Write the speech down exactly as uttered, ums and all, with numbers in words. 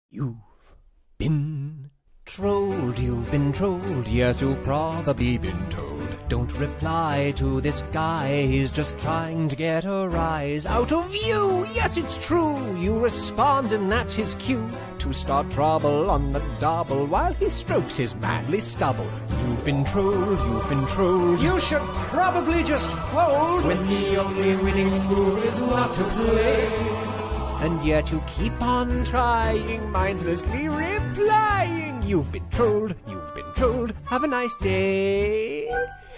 You've been trolled, you've been trolled, yes, you've probably been told. Don't reply to this guy, he's just trying to get a rise out of you. Yes, it's true, you respond and that's his cue to start trouble on the double while he strokes his manly stubble. You've been trolled, you've been trolled. You should probably just fold when the only winning move is not to play. And yet you keep on trying, mindlessly replying. You've been trolled, you've been trolled, have a nice day.